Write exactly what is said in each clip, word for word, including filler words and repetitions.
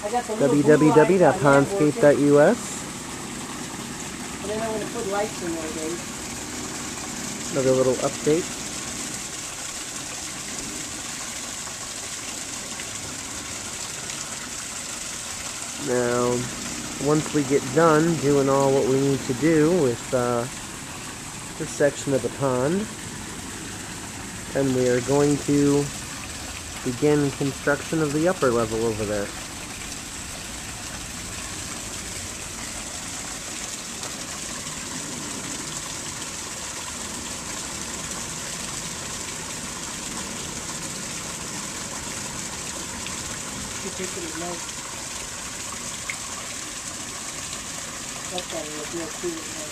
w w w dot pondscape dot u s. And then I'm going to put lights in there, Dave. Another little update. Now, once we get done doing all what we need to do with uh, this section of the pond, then we are going to begin construction of the upper level over there. Take it at night. That's how it will feel too at night.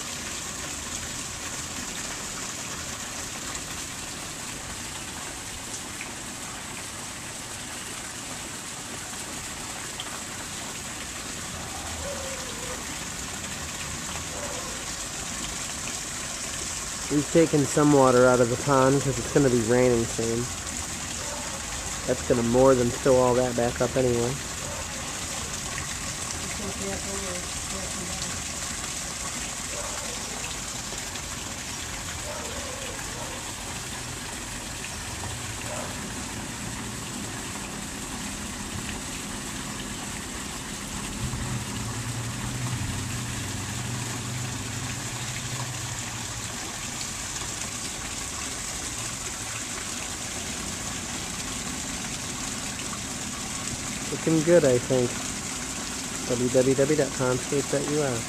We've taken some water out of the pond because it's going to be raining soon. That's going to more than fill all that back up anyway. Looking good, I think. w w w dot pondscape dot u s